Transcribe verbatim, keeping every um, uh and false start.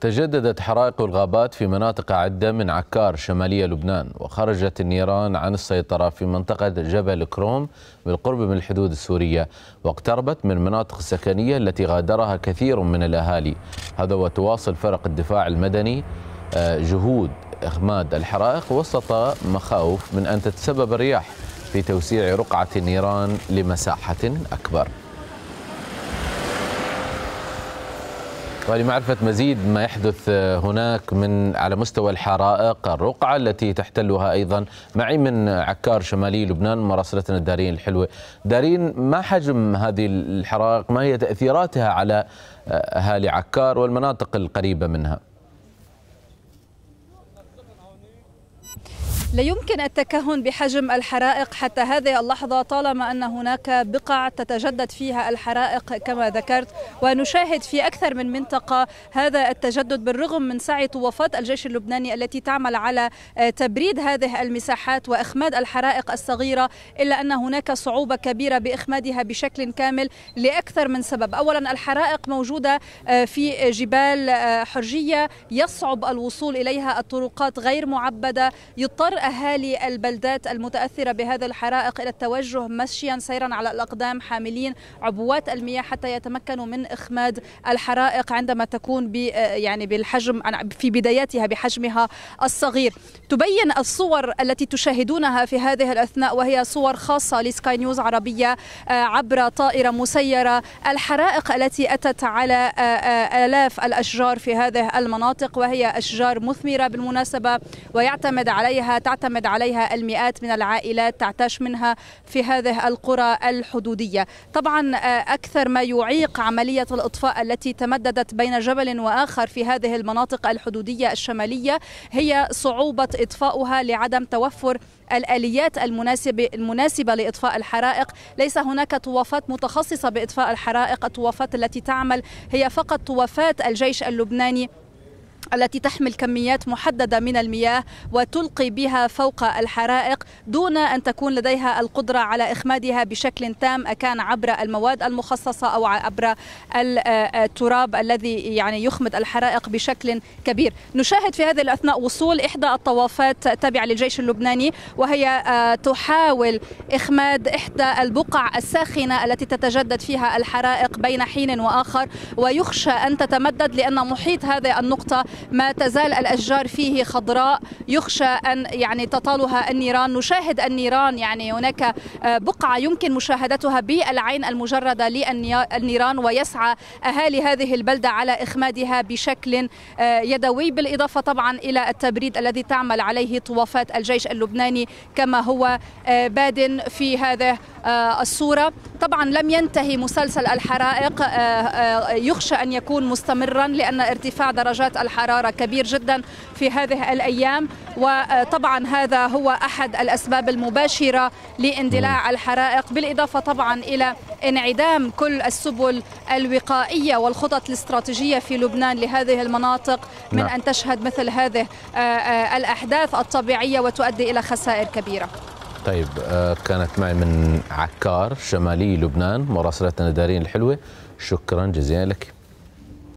تجددت حرائق الغابات في مناطق عدة من عكار شمالية لبنان، وخرجت النيران عن السيطرة في منطقة جبل كروم بالقرب من الحدود السورية، واقتربت من المناطق السكنية التي غادرها كثير من الأهالي. هذا وتواصل فرق الدفاع المدني جهود إخماد الحرائق وسط مخاوف من أن تتسبب الرياح في توسيع رقعة النيران لمساحة أكبر. ولمعرفة مزيد ما يحدث هناك من على مستوى الحرائق الرقعة التي تحتلها أيضا، معي من عكار شمالي لبنان مراسلتنا دارين الحلوة. دارين، ما حجم هذه الحرائق؟ ما هي تأثيراتها على أهالي عكار والمناطق القريبة منها؟ لا يمكن التكهن بحجم الحرائق حتى هذه اللحظة، طالما أن هناك بقع تتجدد فيها الحرائق كما ذكرت، ونشاهد في أكثر من منطقة هذا التجدد بالرغم من سعي طوافات الجيش اللبناني التي تعمل على تبريد هذه المساحات وإخماد الحرائق الصغيرة، إلا أن هناك صعوبة كبيرة بإخمادها بشكل كامل لأكثر من سبب. أولا، الحرائق موجودة في جبال حرجية يصعب الوصول إليها، الطرقات غير معبدة، يضطر أهالي البلدات المتأثرة بهذه الحرائق إلى التوجه مشيا سيرا على الأقدام حاملين عبوات المياه حتى يتمكنوا من إخماد الحرائق عندما تكون ب يعني بالحجم في بداياتها بحجمها الصغير. تبين الصور التي تشاهدونها في هذه الأثناء، وهي صور خاصة لسكاي نيوز عربية عبر طائرة مسيرة، الحرائق التي أتت على آلاف الأشجار في هذه المناطق، وهي أشجار مثمرة بالمناسبة، ويعتمد عليها تعتمد عليها المئات من العائلات تعتاش منها في هذه القرى الحدودية. طبعا أكثر ما يعيق عملية الإطفاء التي تمددت بين جبل وآخر في هذه المناطق الحدودية الشمالية هي صعوبة إطفاؤها لعدم توفر الآليات المناسبة المناسبة لإطفاء الحرائق. ليس هناك طوافات متخصصة بإطفاء الحرائق، الطوافات التي تعمل هي فقط طوافات الجيش اللبناني التي تحمل كميات محددة من المياه وتلقي بها فوق الحرائق دون أن تكون لديها القدرة على إخمادها بشكل تام، أكان عبر المواد المخصصة أو عبر التراب الذي يعني يخمد الحرائق بشكل كبير. نشاهد في هذه الأثناء وصول إحدى الطوافات تابعة للجيش اللبناني، وهي تحاول إخماد إحدى البقع الساخنة التي تتجدد فيها الحرائق بين حين وآخر، ويخشى أن تتمدد لأن محيط هذه النقطة ما تزال الأشجار فيه خضراء، يخشى أن يعني تطالها النيران. نشاهد النيران، يعني هناك بقعة يمكن مشاهدتها بالعين المجردة للنيران، ويسعى أهالي هذه البلدة على إخمادها بشكل يدوي، بالإضافة طبعا إلى التبريد الذي تعمل عليه طوافات الجيش اللبناني كما هو باد في هذه الصورة. طبعا لم ينتهي مسلسل الحرائق، يخشى أن يكون مستمرا لأن ارتفاع درجات الحرارة كبير جدا في هذه الأيام، وطبعا هذا هو أحد الأسباب المباشرة لاندلاع الحرائق، بالإضافة طبعا إلى انعدام كل السبل الوقائية والخطط الاستراتيجية في لبنان لهذه المناطق من أن تشهد مثل هذه الأحداث الطبيعية وتؤدي إلى خسائر كبيرة. طيب، كانت معي من عكار شمالي لبنان مراسلتنا دارين الحلوة، شكرا جزيلا لك.